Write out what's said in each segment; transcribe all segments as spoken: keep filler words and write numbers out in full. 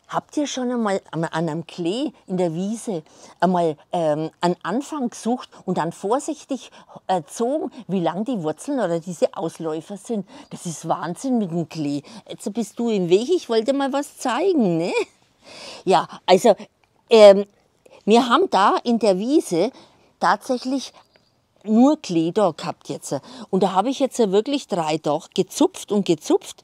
Habt ihr schon einmal an einem Klee in der Wiese einmal ähm, einen Anfang gesucht und dann vorsichtig erzogen, wie lang die Wurzeln oder diese Ausläufer sind? Das ist Wahnsinn mit dem Klee. Jetzt bist du im Weg, ich wollte mal was zeigen, ne? Ja, also ähm, wir haben da in der Wiese tatsächlich nur Klee da gehabt jetzt. Und da habe ich jetzt wirklich drei Doch gezupft und gezupft.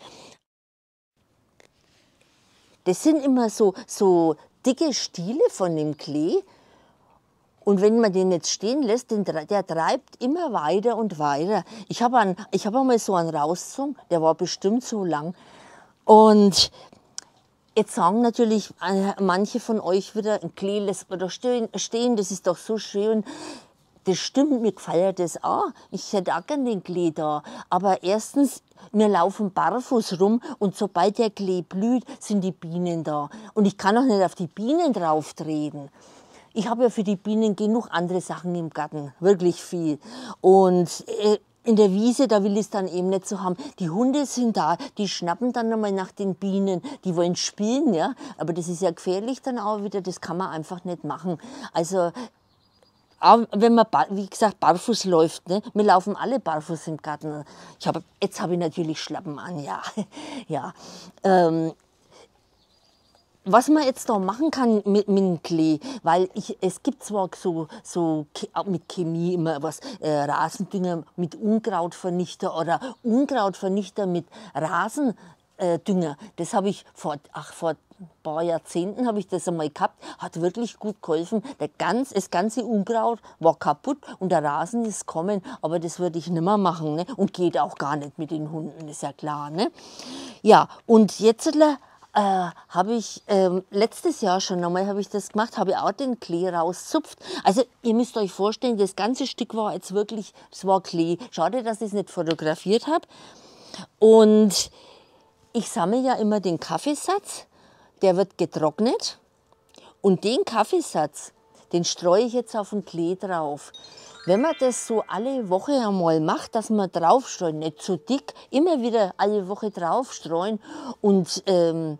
Das sind immer so, so dicke Stiele von dem Klee. Und wenn man den jetzt stehen lässt, den, der treibt immer weiter und weiter. Ich habe einen, ich hab einmal so einen rausgezogen, der war bestimmt so lang. Und jetzt sagen natürlich manche von euch wieder, ein Klee lässt man doch stehen, das ist doch so schön. Das stimmt, mir gefällt das auch. Ich hätte auch gerne den Klee da. Aber erstens, wir laufen barfuß rum und sobald der Klee blüht, sind die Bienen da. Und ich kann auch nicht auf die Bienen drauf treten. Ich habe ja für die Bienen genug andere Sachen im Garten, wirklich viel. Und äh, in der Wiese, da will ich es dann eben nicht so haben. Die Hunde sind da, die schnappen dann einmal nach den Bienen, die wollen spielen, ja. Aber das ist ja gefährlich dann auch wieder, das kann man einfach nicht machen. Also, auch wenn man, wie gesagt, barfuß läuft, ne? Wir laufen alle barfuß im Garten. Ich hab, jetzt habe ich natürlich Schlappen an, ja. ja. Ähm, was man jetzt da machen kann mit, mit dem Klee, weil ich, es gibt zwar so, so mit Chemie immer was, äh, Rasendünger mit Unkrautvernichter oder Unkrautvernichter mit Rasendünger. Das habe ich vor, ach, vor ein paar Jahrzehnten habe ich das einmal gehabt, hat wirklich gut geholfen. Der ganz, das ganze Unkraut war kaputt und der Rasen ist gekommen, aber das würde ich nicht mehr machen, ne? Und geht auch gar nicht mit den Hunden, ist ja klar. Ne? Ja, und jetzt Äh, habe ich ähm, letztes Jahr schon einmal habe ich das gemacht, habe ich auch den Klee rauszupft. Also ihr müsst euch vorstellen, das ganze Stück war jetzt wirklich, es war Klee. Schade, dass ich es nicht fotografiert habe. Und ich sammle ja immer den Kaffeesatz, der wird getrocknet. Und den Kaffeesatz, den streue ich jetzt auf den Klee drauf. Wenn man das so alle Woche einmal macht, dass man draufstreuen, nicht zu dick, immer wieder alle Woche draufstreuen und ähm,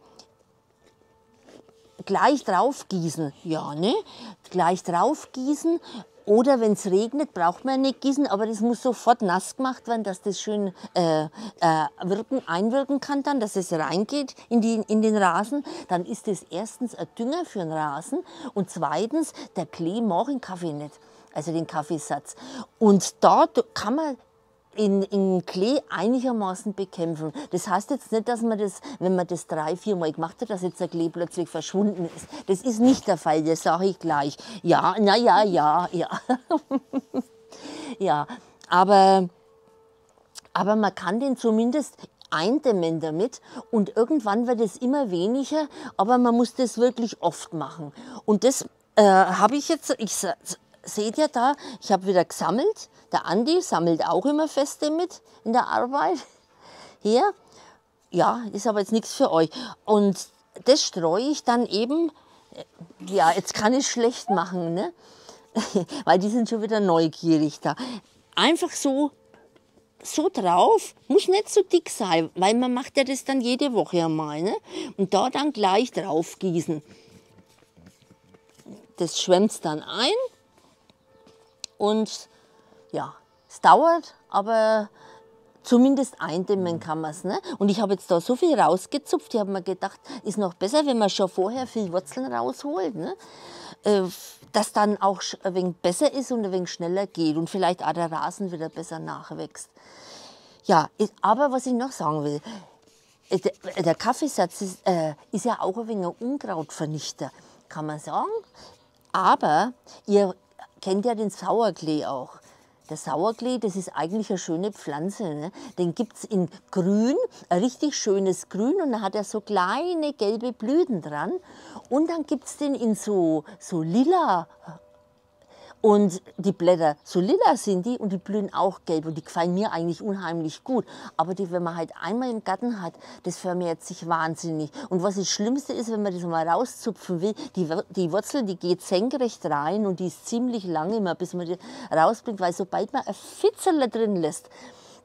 gleich drauf gießen, ja, ne? Gleich drauf gießen. Oder wenn es regnet, braucht man nicht gießen, aber das muss sofort nass gemacht werden, dass das schön äh, äh, wirken, einwirken kann, dann, dass es reingeht in, die, in den Rasen. Dann ist das erstens ein Dünger für den Rasen und zweitens, der Klee mag den Kaffee nicht, also den Kaffeesatz. Und da kann man in, in Klee einigermaßen bekämpfen. Das heißt jetzt nicht, dass man das, wenn man das drei, vier Mal gemacht hat, dass jetzt der Klee plötzlich verschwunden ist. Das ist nicht der Fall, das sage ich gleich. Ja, na ja, ja, ja. ja, aber, aber man kann den zumindest eindämmen damit und irgendwann wird es immer weniger, aber man muss das wirklich oft machen. Und das äh, habe ich jetzt, ich seht ihr da, ich habe wieder gesammelt. Der Andi sammelt auch immer Feste mit in der Arbeit. Hier, ja, ist aber jetzt nichts für euch. Und das streue ich dann eben, ja, jetzt kann ich es schlecht machen, ne? Weil die sind schon wieder neugierig da. Einfach so, so drauf, muss nicht so dick sein, weil man macht ja das dann jede Woche einmal, ne? Und da dann gleich drauf gießen. Das schwemmt dann ein. Und ja, es dauert, aber zumindest eindämmen kann man es. Ne? Und ich habe jetzt da so viel rausgezupft, ich habe mir gedacht, ist noch besser, wenn man schon vorher viel Wurzeln rausholt, ne? Äh, dass dann auch ein wenig besser ist und ein wenig schneller geht und vielleicht auch der Rasen wieder besser nachwächst. Ja, aber was ich noch sagen will, der, der Kaffeesatz ist, äh, ist ja auch ein wenig ein Unkrautvernichter, kann man sagen. Aber ihr kennt ja den Sauerklee auch. Der Sauerklee, das ist eigentlich eine schöne Pflanze. Ne? Den gibt es in grün, ein richtig schönes Grün und dann hat er so kleine gelbe Blüten dran. Und dann gibt es den in so, so lila. Und die Blätter, so lila sind die und die blühen auch gelb und die gefallen mir eigentlich unheimlich gut. Aber die, wenn man halt einmal im Garten hat, das vermehrt sich wahnsinnig. Und was das Schlimmste ist, wenn man das mal rauszupfen will, die, die Wurzel, die geht senkrecht rein und die ist ziemlich lang immer, bis man die rausbringt, weil sobald man ein Fitzel drin lässt,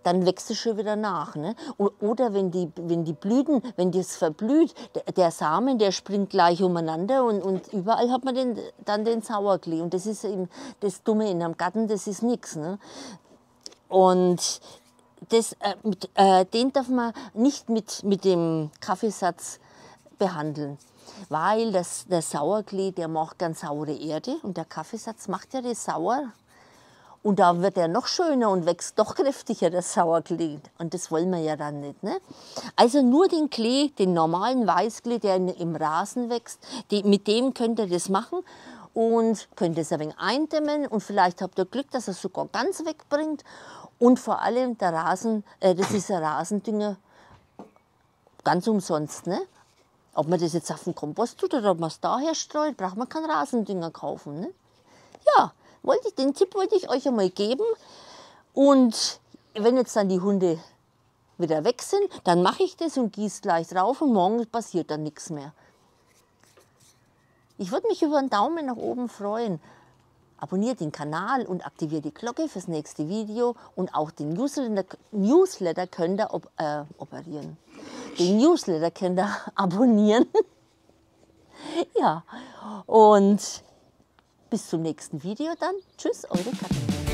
dann wächst es schon wieder nach. Ne? Oder wenn die, wenn die Blüten, wenn das verblüht, der, der Samen, der springt gleich umeinander und, und überall hat man den, dann den Sauerklee. Und das ist eben das Dumme in einem Garten, das ist nichts. Ne? Und das, äh, mit, äh, den darf man nicht mit, mit dem Kaffeesatz behandeln. Weil das, der Sauerklee, der macht ganz saure Erde und der Kaffeesatz macht ja das sauer. Und da wird er noch schöner und wächst doch kräftiger, das Sauerklee. Und das wollen wir ja dann nicht. Ne? Also nur den Klee, den normalen Weißklee, der im Rasen wächst, die, mit dem könnt ihr das machen. Und könnt es ein wenig eindämmen und vielleicht habt ihr Glück, dass er es sogar ganz wegbringt. Und vor allem der Rasen, äh, das ist ein Rasendünger ganz umsonst. Ne? Ob man das jetzt auf den Kompost tut oder ob man es daher streut, braucht man keinen Rasendünger kaufen. Ne? Ja, wollte ich, den Tipp wollte ich euch einmal geben. Und wenn jetzt dann die Hunde wieder weg sind, dann mache ich das und gieße gleich drauf und morgen passiert dann nichts mehr. Ich würde mich über einen Daumen nach oben freuen. Abonniert den Kanal und aktiviert die Glocke fürs nächste Video. Und auch den Newsletter, Newsletter könnt ihr op, äh, operieren. Den Newsletter könnt ihr abonnieren. Ja, und bis zum nächsten Video dann. Tschüss, eure Katrin.